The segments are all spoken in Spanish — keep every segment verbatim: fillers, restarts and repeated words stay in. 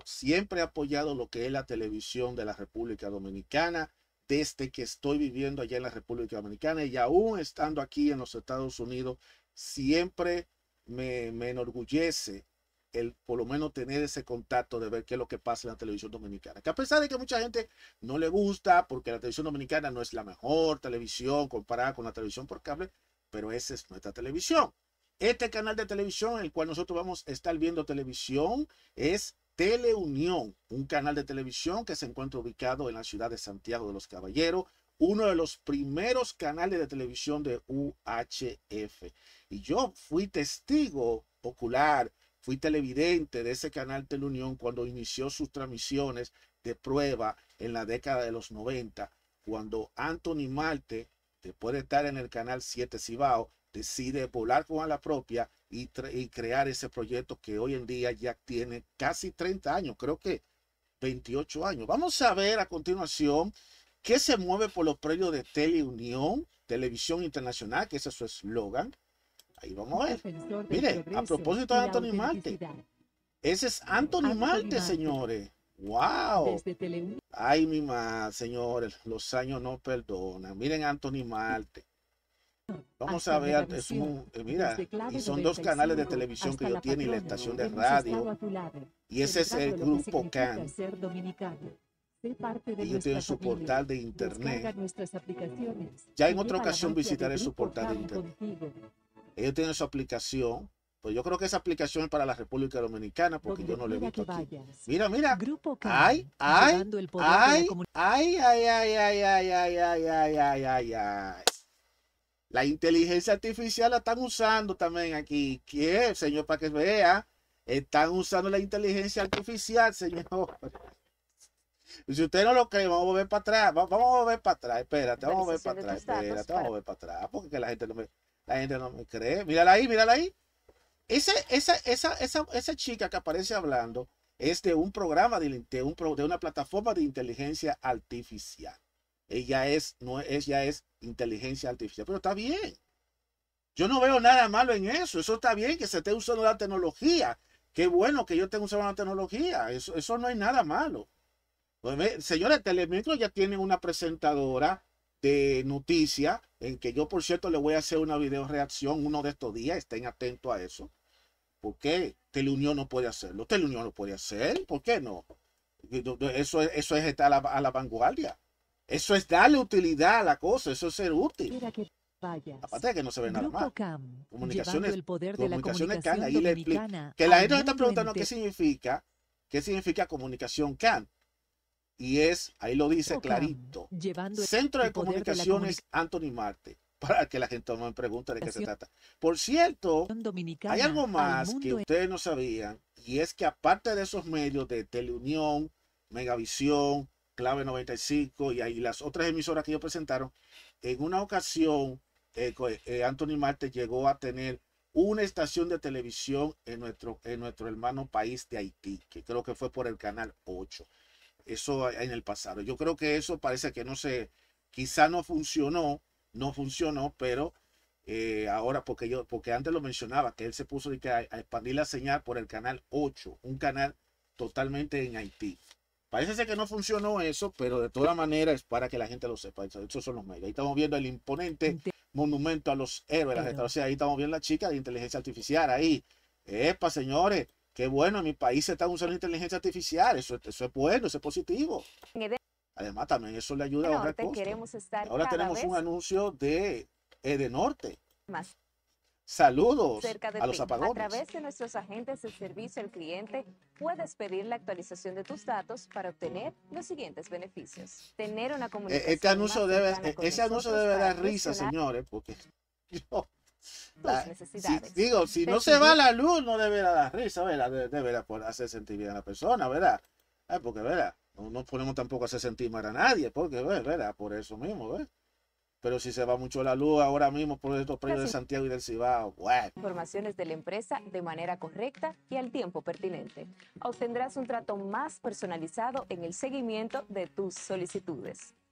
siempre he apoyado lo que es la televisión de la República Dominicana, desde que estoy viviendo allá en la República Dominicana y aún estando aquí en los Estados Unidos, siempre me, me enorgullece el por lo menos tener ese contacto de ver qué es lo que pasa en la televisión dominicana. Que a pesar de que mucha gente no le gusta porque la televisión dominicana no es la mejor televisión comparada con la televisión por cable, pero esa es nuestra televisión. Este canal de televisión en el cual nosotros vamos a estar viendo televisión es Teleunión, un canal de televisión que se encuentra ubicado en la ciudad de Santiago de los Caballeros, uno de los primeros canales de televisión de U H F. Y yo fui testigo ocular, fui televidente de ese canal Teleunión cuando inició sus transmisiones de prueba en la década de los noventa, cuando Anthony Marte, después de estar en el canal siete Cibao, decide volar con ala propia y, y crear ese proyecto que hoy en día ya tiene casi treinta años, creo que veintiocho años. Vamos a ver a continuación qué se mueve por los predios de Teleunión, Televisión Internacional, que ese es su eslogan. Ahí vamos a ver. Mire, a propósito de Anthony Marte. Ese es Anthony Marte, señores. ¡Wow! Ay, mi madre, señores, los años no perdonan. Miren Anthony Marte. Vamos a ver, es un, mira, y son dos canales de televisión que yo tiene y la estación de radio. Y ese es el grupo C A N. Ellos tienen su portal de internet. Ya en otra ocasión visitaré su portal de internet. Ellos tienen su aplicación. Pues yo creo que esa aplicación es para la República Dominicana porque yo no la he visto aquí. Mira, mira. Ay, ay, ay, ay, ay, ay, ay, ay, ay, ay, ay, ay, ay, ay. La inteligencia artificial la están usando también aquí. ¿Qué, señor? Para que vea. Están usando la inteligencia artificial, señor. Si usted no lo cree, vamos a ver para atrás. Vamos a ver para atrás. Espérate, vamos a ver para atrás. Espérate, vamos a ver para atrás. Porque la gente no me, la gente no me cree. Mírala ahí, mírala ahí. Ese, esa, esa, esa, esa chica que aparece hablando es de un programa, de, de, un, de una plataforma de inteligencia artificial. Ella es, no, ella es inteligencia artificial, pero está bien. Yo no veo nada malo en eso. Eso está bien que se esté usando la tecnología. Qué bueno que yo esté usando la tecnología. Eso, eso no hay nada malo. Pues, señores, Telemicro ya tiene una presentadora de noticias en que yo, por cierto, le voy a hacer una video reacción uno de estos días. Estén atentos a eso. ¿Por qué Teleunión no puede hacerlo? Teleunión lo puede hacer. ¿Por qué no? Eso, eso es estar a la, a la vanguardia. Eso es darle utilidad a la cosa, eso es ser útil. Aparte de que no se ve nada más. Comunicaciones, el poder de comunicaciones C A N, ahí le explico. Que la gente está preguntando qué significa, qué significa comunicación C A N. Y es, ahí lo dice clarito. Centro de Comunicaciones Anthony Marte. Para que la gente no me pregunte de qué se trata. Por cierto, hay algo más que ustedes no sabían. Y es que aparte de esos medios de Teleunión, Megavisión, Clave noventa y cinco y ahí las otras emisoras que ellos presentaron, en una ocasión eh, eh, Anthony Marte llegó a tener una estación de televisión en nuestro, en nuestro hermano país de Haití, que creo que fue por el canal ocho. Eso en el pasado. Yo creo que eso parece que no se, quizá no funcionó, no funcionó, pero eh, ahora, porque yo, porque antes lo mencionaba, que él se puso de que a, a expandir la señal por el canal ocho, un canal totalmente en Haití. Parece ser que no funcionó eso, pero de todas maneras es para que la gente lo sepa. Esos son los medios. Ahí estamos viendo el imponente monumento a los héroes. Pero... O sea, ahí estamos viendo la chica de inteligencia artificial. Ahí. Epa, señores. Qué bueno, en mi país se está usando inteligencia artificial. Eso, eso es bueno, eso es positivo. Además, también eso le ayuda a ahorrar costos. Ahora tenemos un anuncio de Edenorte. Más. Saludos a los apagones. A través de nuestros agentes de servicio al cliente, puedes pedir la actualización de tus datos para obtener los siguientes beneficios. Tener una comunicación este anuncio debe, Ese anuncio debe dar risa, señores, porque yo, la, si, digo, si no se va la luz, no deberá dar risa, ¿verdad? Deberá hacer sentir bien a la persona, ¿verdad? Ay, porque, ¿verdad? No nos ponemos tampoco a hacer sentir mal a nadie, porque, ¿verdad? Por eso mismo, ¿verdad? Pero si se va mucho la luz ahora mismo por estos predios de Santiago y del Cibao, bueno. Informaciones de la empresa de manera correcta y al tiempo pertinente. Obtendrás un trato más personalizado en el seguimiento de tus solicitudes.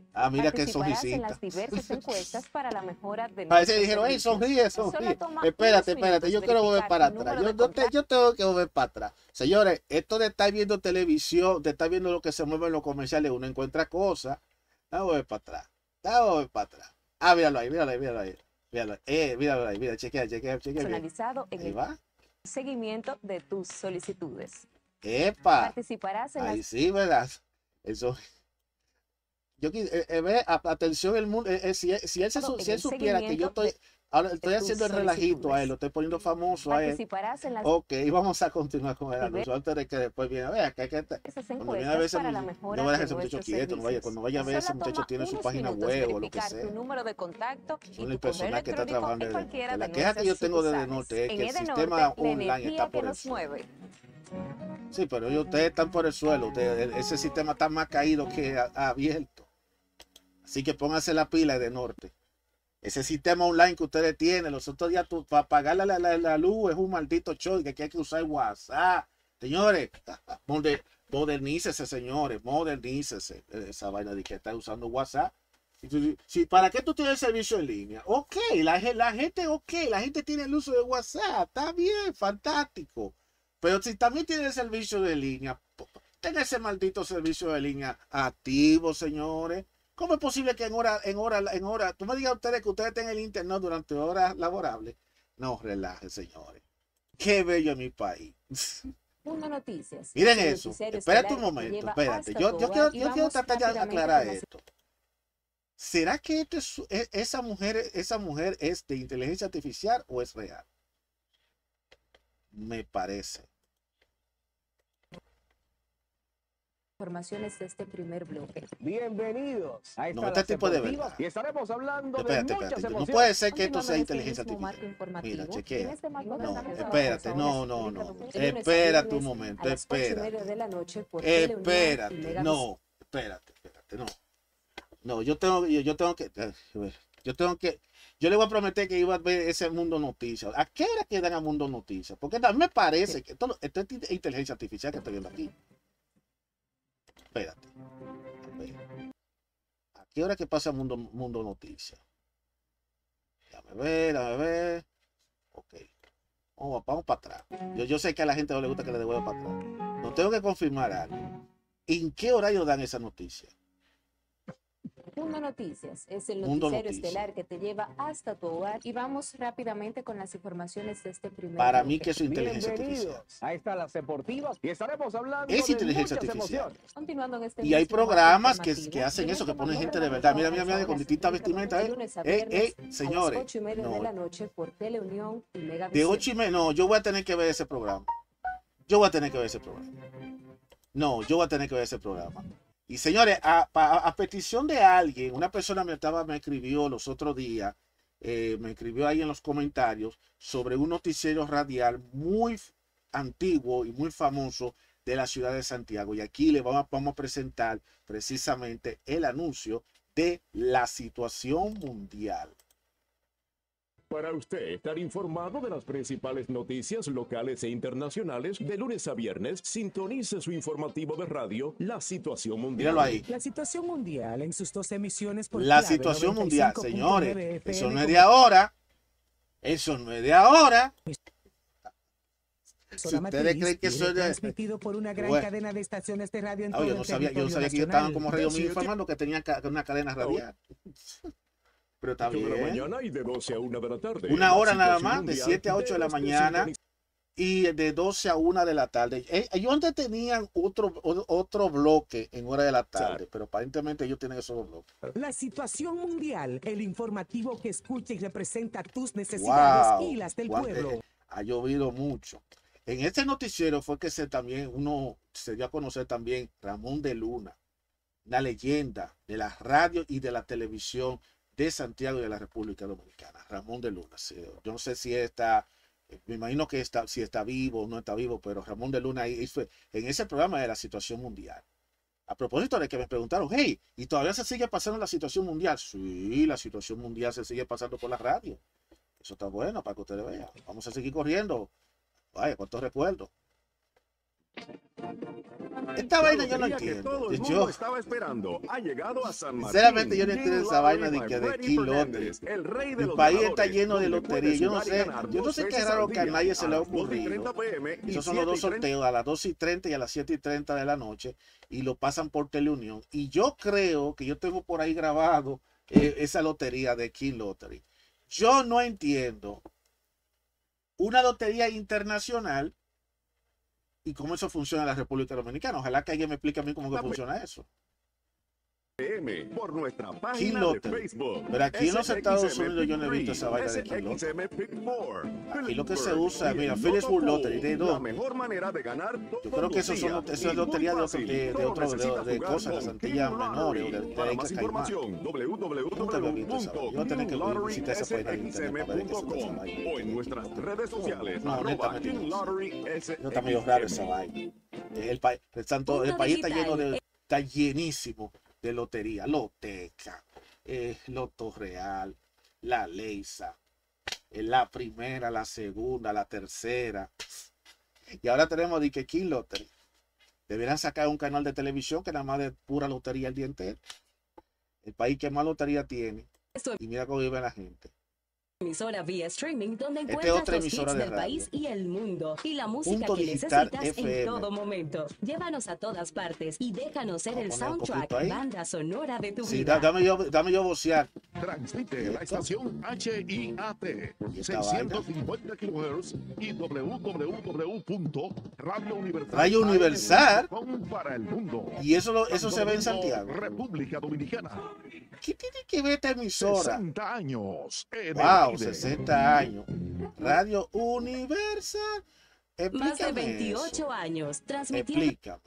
Ah, mira que sonrisita. En las diversas encuestas para la mejora de Parece que dijeron, hey, sonríe, sonríe. Espérate, espérate, yo quiero volver para atrás. Yo, no te, yo tengo que volver para atrás. Señores, esto de estar viendo televisión, de estar viendo lo que se mueve en los comerciales, uno encuentra cosas. Vamos a volver para atrás. Vamos a volver para atrás. Ah, míralo ahí, míralo ahí, míralo ahí. Míralo, eh, míralo ahí, mira, chequea, chequea, chequea. Personalizado en ahí el va. Seguimiento de tus solicitudes. Epa. Participarás en ahí las... sí, ¿verdad? Eso. Yo eh, eh, atención el mundo, eh, eh, si, si él, se, si él supiera que yo estoy, ahora estoy haciendo el relajito a él, lo estoy poniendo famoso a él. Las... Ok, vamos a continuar con el anuncio antes de que después viene a ver, que, que, que cuando viene a ver ese, no voy a dejar ese muchacho quieto, no vaya, cuando vaya a ver ese muchacho tiene su página web o lo que sea. Tu número de contacto y el personal que está trabajando en de, la queja que yo tengo desde el norte es que el sistema online está por el suelo. Sí, pero ellos, ustedes están por el suelo, ustedes, ese sistema está más caído que abierto. Así que pónganse la pila de norte. Ese sistema online que ustedes tienen, los otros días tú, para pagar la, la, la luz es un maldito show que hay que usar WhatsApp. Señores, modernícese, señores, modernícese. Esa vaina de que está usando WhatsApp. Si, ¿para qué tú tienes el servicio en línea? Ok, la, la gente, ok, la gente tiene el uso de WhatsApp. Está bien, fantástico. Pero si también tiene el servicio de línea, tenga ese maldito servicio de línea activo, señores. ¿Cómo es posible que en hora, en hora, en hora, tú me digas a ustedes que ustedes tengan el internet durante horas laborables? No, relajen, señores. Qué bello es mi país. Mundo Noticias. Miren eso. Espérate un momento, espérate. Yo, yo quiero, yo quiero tratar de aclarar esto. ¿Será que esto es, esa mujer, esa mujer es de inteligencia artificial o es real? Me parece. Informaciones de este primer bloque. Bienvenidos a esta no, este tipo de verdad. Y estaremos hablando espérate, de muchas espérate. emociones. No puede ser que esto sea inteligencia artificial. Mira, chequea. Este no, espérate, no, no, no. Espérate un momento, espérate. Espérate, no, espérate, espérate, no. No, yo tengo, yo, yo tengo que, yo tengo que, yo le voy a prometer que iba a ver ese Mundo Noticias. ¿A qué hora quedan a Mundo Noticias? Porque a mí me parece que esto, esto es inteligencia artificial que estoy viendo aquí. Espérate. ¿A qué hora que pasa Mundo, Mundo Noticias? Déjame ver, déjame ver. Ok. Vamos, vamos para atrás. Yo, yo sé que a la gente no le gusta que le devuelva para atrás. No tengo que confirmar algo. ¿En qué horario dan esa noticia? Mundo Noticias es el noticiario estelar que te lleva hasta tu hogar y vamos rápidamente con las informaciones de este primer Para bloque. mí que es inteligencia artificial. Ahí están las deportivas y estaremos hablando es de inteligencia muchas artificial. emociones. Continuando en este y hay programas que, que hacen eso, que ponen gente de verdad. Mira, mira, mira, con distintas vestimentas. Eh, eh, eh, señores. ocho y media no. de la noche por Teleunión y Megavisión. De ocho y media, no, yo voy a tener que ver ese programa. Yo voy a tener que ver ese programa. No, yo voy a tener que ver ese programa. Y señores, a, a, a petición de alguien, una persona me, estaba, me escribió los otros días, eh, me escribió ahí en los comentarios sobre un noticiero radial muy antiguo y muy famoso de la ciudad de Santiago. Y aquí le vamos, vamos a presentar precisamente el anuncio de la situación mundial. Para usted estar informado de las principales noticias locales e internacionales, de lunes a viernes, sintonice su informativo de radio, La Situación Mundial. Míralo ahí. La Situación Mundial en sus dos emisiones por La Situación Mundial, señores. Eso no es de ahora. Eso no es de ahora. Si ustedes creen que eso es de... transmitido por una gran bueno. cadena de estaciones de radio en oh, todo yo no el sabía, yo no sabía que ellos estaban como Radio Mil informando que tenían ca una cadena radial. Pero está bien. De la mañana y de doce a una de la tarde. Una hora nada más, de siete a ocho de la mañana y de doce a una de la tarde. Ellos antes tenían otro, otro bloque en hora de la tarde, pero aparentemente ellos tienen esos dos bloques. La Situación Mundial, el informativo que escucha y representa tus necesidades wow, y las del wow, pueblo. Eh, ha llovido mucho. En este noticiero fue que se también uno se dio a conocer también Ramón de Luna, una leyenda de la radio y de la televisión de Santiago y de la República Dominicana. Ramón de Luna. Yo no sé si está, me imagino que está, si está vivo o no está vivo, pero Ramón de Luna hizo en ese programa de la situación mundial. A propósito de que me preguntaron, hey, ¿y todavía se sigue pasando la situación mundial? Sí, la situación mundial se sigue pasando por la radio. Eso está bueno para que ustedes vean. Vamos a seguir corriendo. Vaya, cuántos recuerdos. Esta vaina yo no entiendo. Todo el Yo, mundo estaba esperando. Ha llegado a San Martín. Sinceramente yo no entiendo esa vaina de King que de Lottery Key Fernández, Lottery. el rey de El los país está ganadores, lleno de donde lotería. puedes Yo no jugar y sé, ganar yo no dos sé qué veces raro al que a día, nadie se le ha a las dos y ocurrido. treinta p m y Esos son los dos siete y treinta. sorteos a las dos y treinta y a las siete y treinta de la noche y lo pasan por Teleunión. Y yo creo que yo tengo por ahí grabado eh, esa lotería de King Lottery. Yo no entiendo una lotería internacional y cómo eso funciona en la República Dominicana. Ojalá que alguien me explique a mí cómo que funciona eso. Por nuestra King página de Lottery. Facebook. Pero aquí en los S X M Estados Unidos yo no he visto esa vaina de King S X M Lottery. Pick four, Aquí lo que se Phillipsburg usa, y mira, el Phillipsburg Lotto Lottery, ¿de Pool, dónde? la mejor manera de ganar Yo todos creo que los eso son, días. eso es Y lotería de, muy otro- fácil. de, de, Solo otro- de, necesitas de jugar cosas, de las con Antillas King menores o Lottery. de, Para de más Islas Caimán. información, w w Nunca había w visto esa vaina. punto Yo voy a tener king que lottery visitar esa s página de x internet m para ver qué punto es esa com vaina. o en nuestras redes sociales, No, arroba honestamente King no sé. Lottery S X M. No está medio raro esa vaina. El, pa están todo, el país está lleno de, está llenísimo de lotería, Loteca, eh, Loto Real, La Leisa, eh, la primera, la segunda, la tercera. Y ahora tenemos de que King Lottery. Deberían sacar un canal de televisión que nada más de pura lotería el día entero. El país que más lotería tiene. Y mira cómo vive la gente. Emisora vía streaming donde Esta es encuentras otra los emisora hits de del radio. país y el mundo y la música Punto que Digital necesitas F M. en todo momento. Llévanos a todas partes y déjanos ser el Vamos a poner un soundtrack, poquito ahí. banda sonora de tu Sí, vida. da- dame yo, dame yo vocear. Transmite la estación H I A T ¿Y esta seiscientos cincuenta kilohertz y w w w punto radio universal Radio Universal. para el mundo. Y eso, lo, eso se ve en Santo Santiago. Domingo, República Dominicana. ¿Qué tiene que ver esta emisora? sesenta años. en el Wow, aire. sesenta años. Radio Universal. Más de Explícame veintiocho eso. años transmitiendo. Explícame.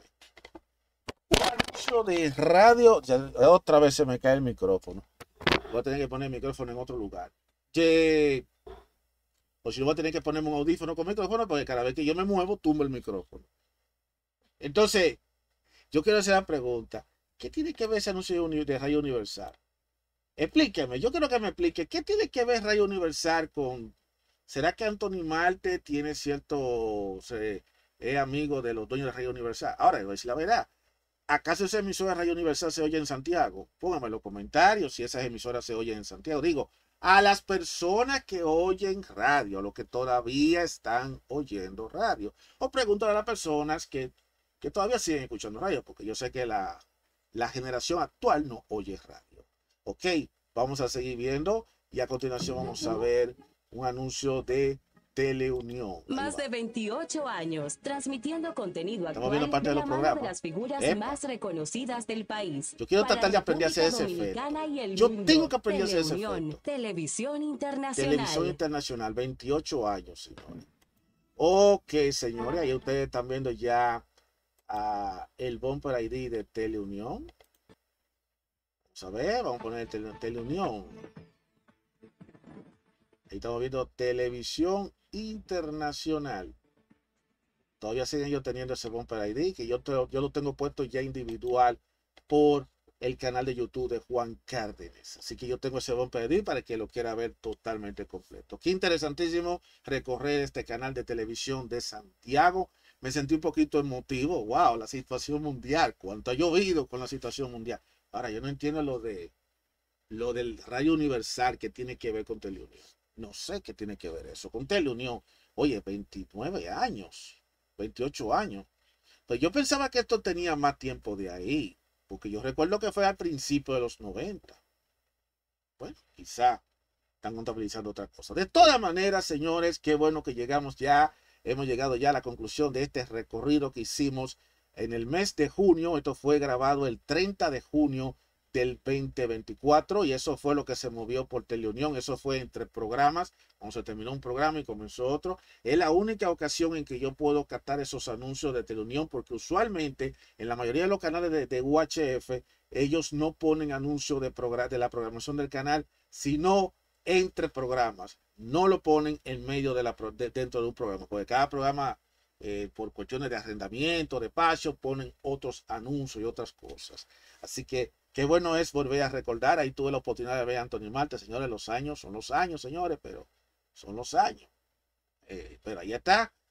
Un anuncio de radio. Ya, otra vez se me cae el micrófono. Voy a tener que poner el micrófono en otro lugar. Che, o si no voy a tener que ponerme un audífono con micrófono porque cada vez que yo me muevo, tumbo el micrófono. Entonces, yo quiero hacer la pregunta. ¿Qué tiene que ver ese anuncio de Radio Universal? Explíqueme, yo quiero que me explique. ¿Qué tiene que ver Radio Universal con... ¿Será que Anthony Marte tiene cierto... Se, es amigo de los dueños de Radio Universal? Ahora, voy a decir la verdad. ¿Acaso esa emisora de Radio Universal se oye en Santiago? Pónganme en los comentarios si esas emisoras se oyen en Santiago. Digo, a las personas que oyen radio, a los que todavía están oyendo radio. O pregúntale a las personas que, que todavía siguen escuchando radio, porque yo sé que la, la generación actual no oye radio. Ok, vamos a seguir viendo y a continuación vamos a ver un anuncio de Teleunión. Más de veintiocho años transmitiendo contenido Estamos actual viendo parte de de los la mano de programas. las figuras Epa. más reconocidas del país. Yo quiero Para tratar de aprender a hacer República ese efecto. Dominicana y el Yo mundo. tengo que aprender a hacer ese Teleunión, efecto. Televisión Internacional. Televisión Internacional, veintiocho años, señores. Ok, señores, ahí ustedes están viendo ya uh, el Bumper I D de Teleunión. Vamos a ver, vamos a poner Tele, Teleunión. Ahí estamos viendo Televisión Internacional. Todavía siguen yo teniendo ese Bumper I D, que yo, te, yo lo tengo puesto ya individual por el canal de YouTube de Juan Cárdenas. Así que yo tengo ese Bumper I D para que lo quiera ver totalmente completo. Qué interesantísimo recorrer este canal de televisión de Santiago. Me sentí un poquito emotivo. Wow, la situación mundial. Cuánto ha llovido con la situación mundial. Ahora, yo no entiendo lo de lo del Radio Universal que tiene que ver con Teleunión. No sé qué tiene que ver eso con Teleunión. Oye, veintinueve años, veintiocho años. Pues yo pensaba que esto tenía más tiempo de ahí, porque yo recuerdo que fue al principio de los noventa. Bueno, quizá están contabilizando otra cosa. De todas maneras, señores, qué bueno que llegamos ya. Hemos llegado ya a la conclusión de este recorrido que hicimos en el mes de junio. Esto fue grabado el treinta de junio del veinte veinticuatro y eso fue lo que se movió por Teleunión. Eso fue entre programas, cuando se terminó un programa y comenzó otro. Es la única ocasión en que yo puedo captar esos anuncios de Teleunión, porque usualmente en la mayoría de los canales de, de U H F ellos no ponen anuncios de, de la programación del canal, sino entre programas. No lo ponen en medio de la de, dentro de un programa, porque cada programa eh, por cuestiones de arrendamiento, de paso, ponen otros anuncios y otras cosas. Así que qué bueno es volver a recordar. Ahí tuve la oportunidad de ver a Anthony Marte, señores. Los años son los años, señores, pero son los años. Eh, pero ahí está.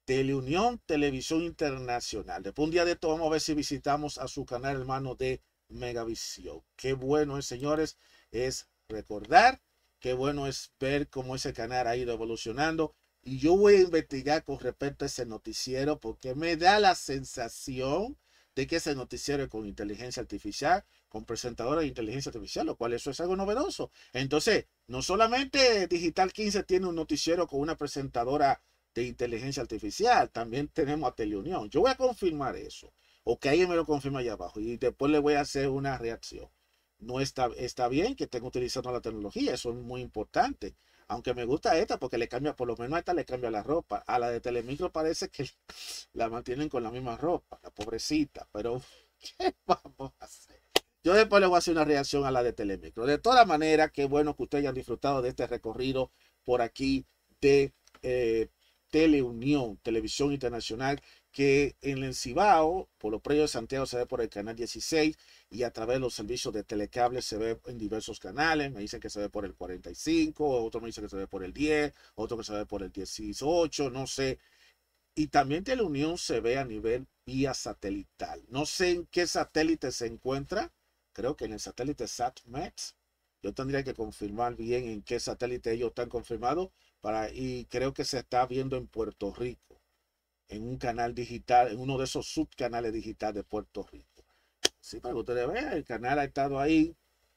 Teleunión Televisión Internacional. Después un día de esto vamos a ver si visitamos a su canal hermano de Megavisión. Qué bueno es, señores, es recordar, qué bueno es ver cómo ese canal ha ido evolucionando. Y yo voy a investigar con respecto a ese noticiero porque me da la sensación de que ese noticiero es con inteligencia artificial, con presentadores de inteligencia artificial, lo cual eso es algo novedoso. Entonces, no solamente Digital quince tiene un noticiero con una presentadora de inteligencia artificial, también tenemos a Teleunión. Yo voy a confirmar eso, o que alguien me lo confirme allá abajo, y después le voy a hacer una reacción. No está, está bien que estén utilizando la tecnología, eso es muy importante. Aunque me gusta esta porque le cambia, por lo menos a esta le cambia la ropa. A la de Telemicro parece que la mantienen con la misma ropa, la pobrecita. Pero, ¿qué vamos a hacer? Yo después le voy a hacer una reacción a la de Telemicro. De todas maneras, qué bueno que ustedes hayan disfrutado de este recorrido por aquí de eh, Teleunión, Televisión Internacional, que en el Cibao, por los predios de Santiago, se ve por el canal dieciséis y a través de los servicios de telecable se ve en diversos canales. Me dicen que se ve por el cuarenta y cinco, otro me dice que se ve por el diez, otro que se ve por el dieciocho, no sé. Y también Teleunión se ve a nivel vía satelital. No sé en qué satélite se encuentra. Creo que en el satélite SatMet. Yo tendría que confirmar bien en qué satélite ellos están confirmados. Para, y creo que se está viendo en Puerto Rico, en un canal digital, en uno de esos subcanales digitales de Puerto Rico. Sí, para que ustedes vean, el canal ha estado ahí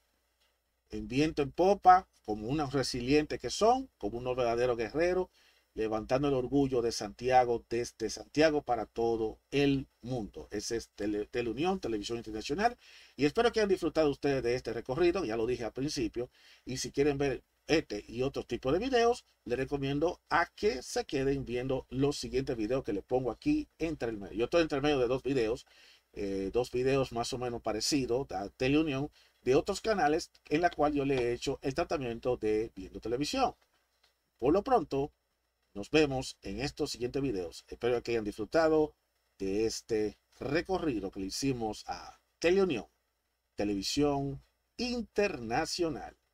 en viento en popa, como unos resilientes que son, como unos verdaderos guerreros, levantando el orgullo de Santiago, desde Santiago para todo el mundo. Ese es Tele, Teleunión, Televisión Internacional, y espero que hayan disfrutado ustedes de este recorrido, ya lo dije al principio, y si quieren ver este y otros tipos de videos, les recomiendo a que se queden viendo los siguientes videos que les pongo aquí entre el medio. Yo estoy entre el medio de dos videos, eh, dos videos más o menos parecidos a Teleunión, de otros canales en la cual yo le he hecho el tratamiento de viendo televisión. Por lo pronto, nos vemos en estos siguientes videos. Espero que hayan disfrutado de este recorrido que le hicimos a Teleunión, Televisión Internacional.